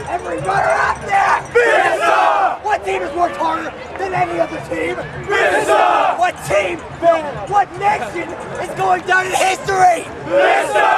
every runner out there! Vista! What team has worked harder than any other team? Vista! What team, what nation is going down in history? Vista!